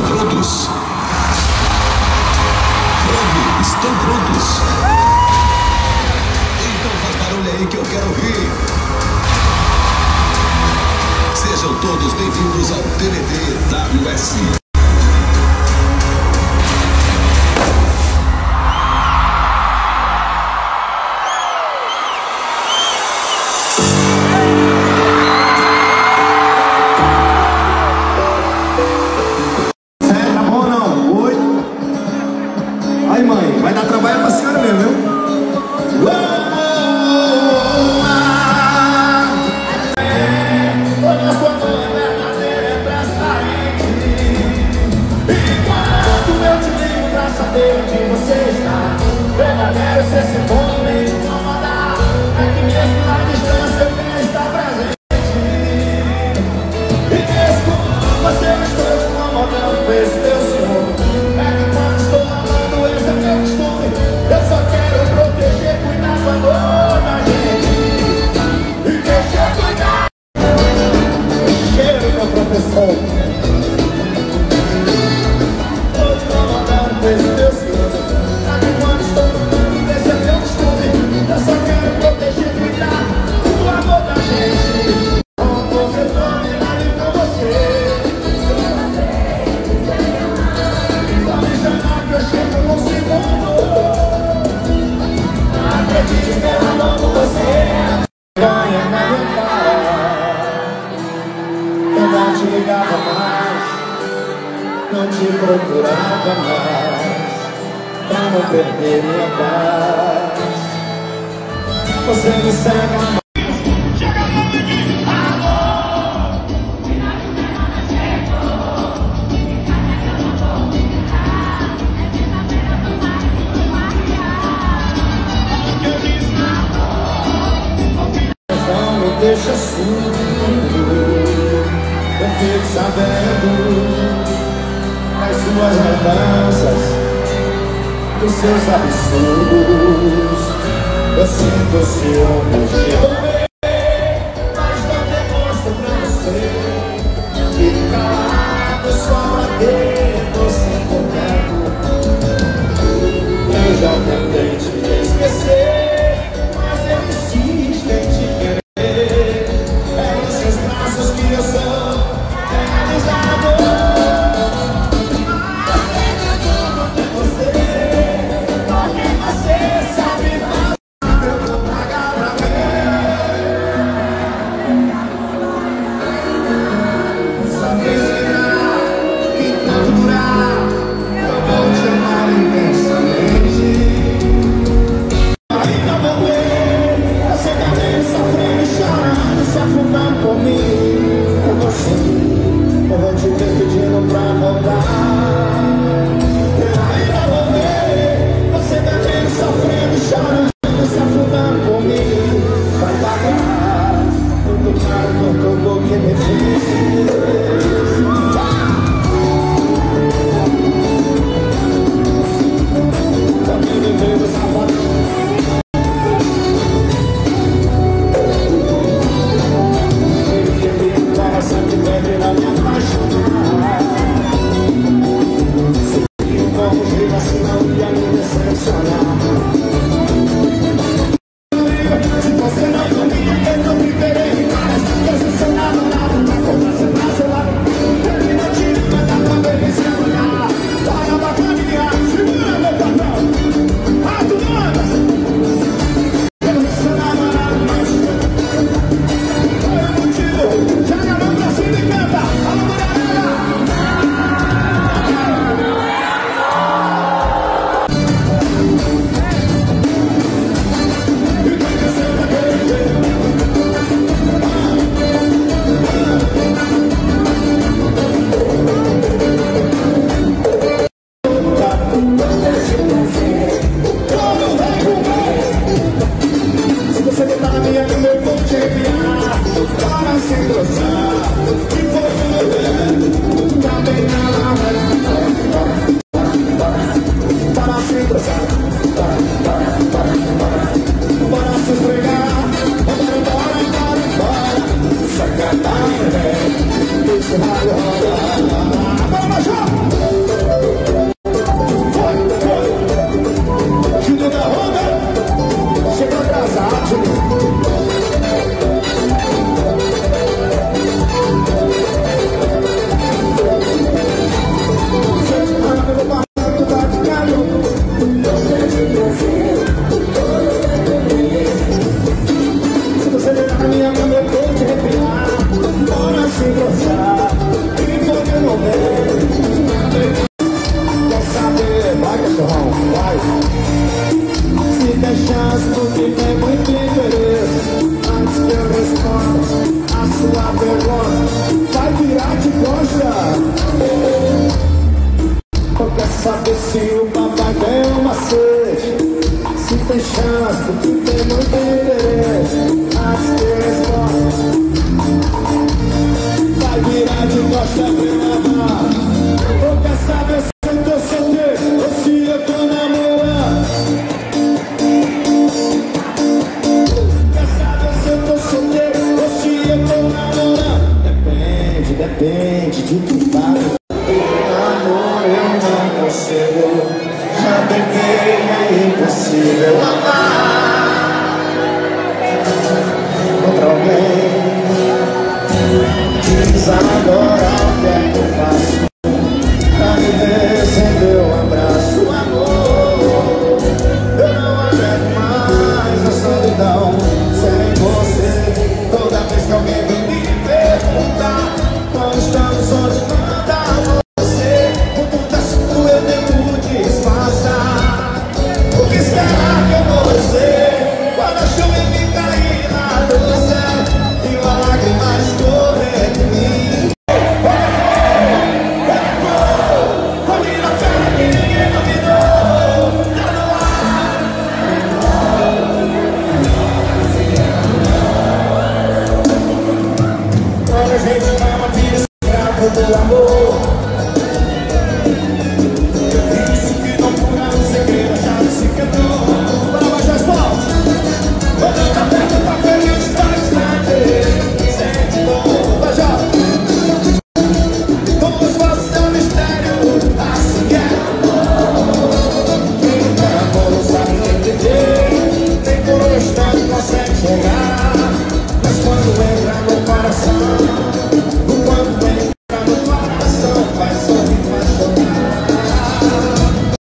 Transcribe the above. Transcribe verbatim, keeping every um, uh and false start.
prontos? Ouve, estão prontos? Então faz barulho aí que eu quero ouvir. Sejam todos bem-vindos ao T V T W S. Não te procurava mais, pra não perder minha paz. Você me cega mais. Não me deixa surdo, eu fico sabendo as suas andanças, dos seus absurdos. Eu sinto ciúmes de você, mas não demonstro pra você. Fico calado só pra ter você por perto. Eu já tentei te esquecer, mas eu insisto em te querer. É em seus braços que eu sou realizado. chegou. Já tentei, é impossível amar outra alguém. Diz agora o que é que eu faço pra viver sem teu abraço, amor. Eu não aguento mais a solidão sem você. Toda vez que alguém vem me perguntar como estamos, onde manda você, com muita suco eu tento disfarçar. O que será que eu vou dizer quando a chuva me cair lá do céu e uma lágrima escorrer de mim? Comi na cara que ninguém dominou. Tá no ar. Quando a gente ama, vira escravo do amor.